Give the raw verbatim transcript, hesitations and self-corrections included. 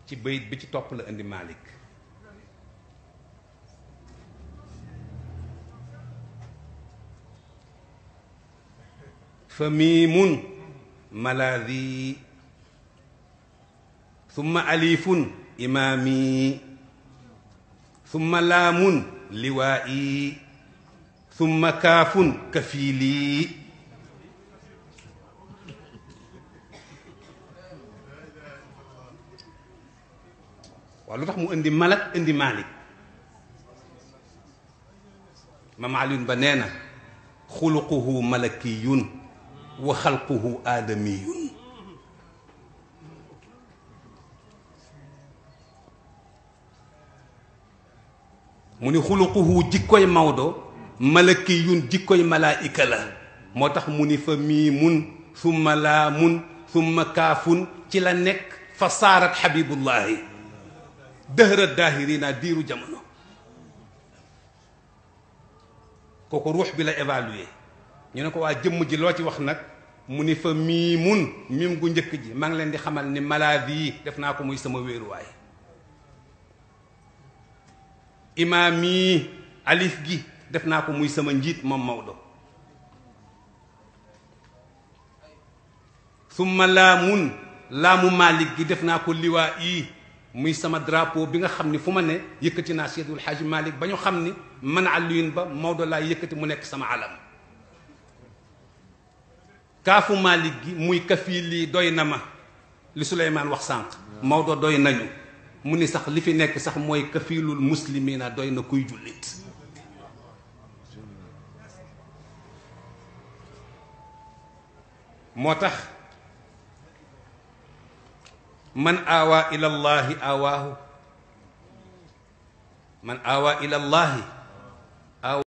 ci bayit bi ci topp la indi Malik fa miimun malaadi summa alifun imaami summa laamun liwaa'i summa kaafun kafiili waaw lu tax mu indi malak indi Malik Maam Alioune Ba nee na xuluquhu malakiyun wa xalquhu aadamiyun mu ni xuluquhu jikkoy Maodo malakiyun jikkoy malaayika la moo tax mu ni fa miimun summa laamun summa kaafun ci la nekk fa saarat xabibullahi dëhëra daahirina diiru jamono kooku ruux bi la évalué ñu ne ko waa jëmm ji loo ci wax nag mu ni fa miimun mim gu njëkk ji maa ngi leen di xamal ni maladie yi def naa ko muy sama wéeruwaay imaam yi alif gi def naa ko muy sama njiit moom Maodo summa laamun laamu Malik gi def naa ko liwaa yi muy sama drapeau bi nga xam ni fu ma ne yëkkati naa Seydul Xaaji Malik ba ñu xam ni man Alioune Ba Maodo laa yëkkati mu nekk sama alam kaafu Malik gi muy kafi lii doy na ma li Souleymane wax sànq Maodo doy nañu mu ni sax li fi nekk sax mooy kafiilul muslimina doy na kuy jullit moo tax man aawaa ila llahi aawaahu man aawaa ila llahi